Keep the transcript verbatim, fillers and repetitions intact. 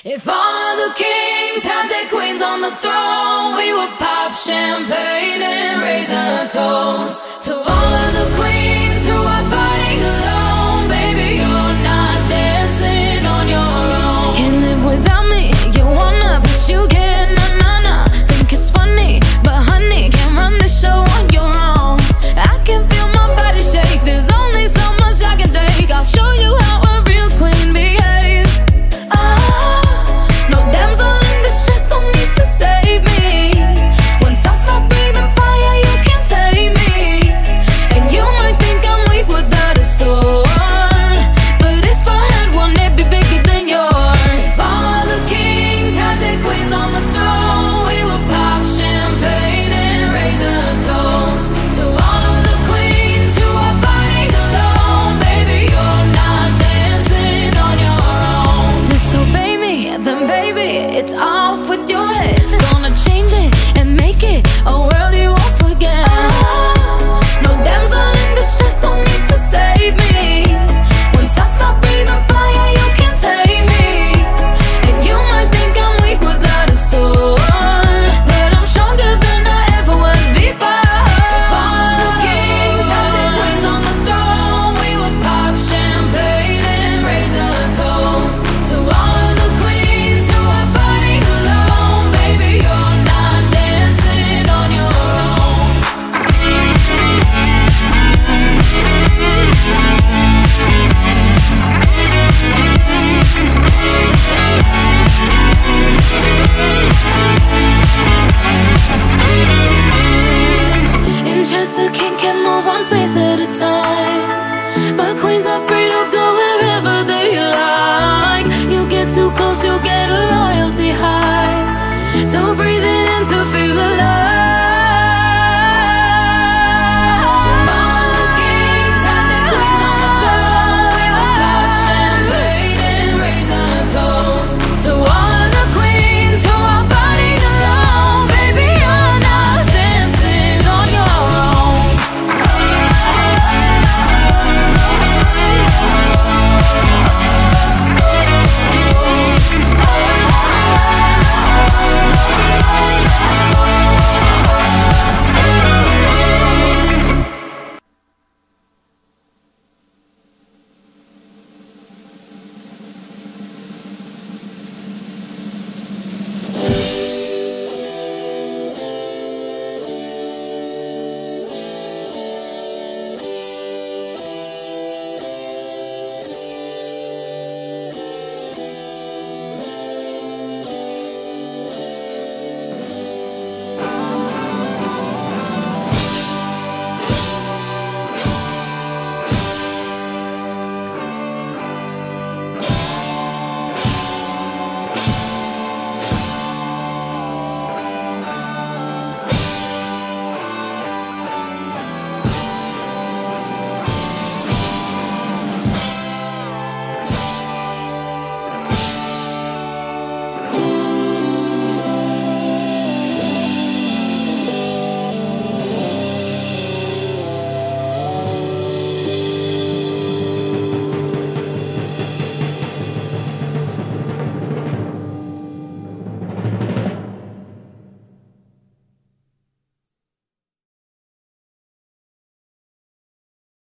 If all of the kings had their queens on the throne, we would pop champagne and raise a toast to all of the queens who are fighting alone. Baby, you're not dancing on your own. Can't live without me, you wanna, but you can't. Nah, nah, nah, think it's funny, but honey, can't run this show on your own. I can feel my body shake, there's only so much I can take. I'll show you how a real queen behaves. Ah, no damsel in distress, don't need to save me. Once I stop breathing fire, you can't take me. And you might think I'm weak without a sword, but if I had one, it'd be bigger than yours. If all of the kings had their queens on the throne, we would pop champagne and raise a toast to all of the queens who are fighting alone. Baby, you're not dancing on your own. Disobey me, then baby, it's off with your head. Gonna change it and make it a world you won't forget. No damsel in distress, don't need to save me. Once I stop breathing fire, you can't take me. And you might think I'm weak without a sword, but I'm stronger than I ever was before. If all of the kings had their queens on the throne, we would pop champagne and raise a toast to all of the queens who are fighting alone. Baby, you're not dancing on your own. In chess, a king can move one space at a time, but queens are free to go wherever they like. You get too close, you'll get a royalty high, so breathe it in to feel alive.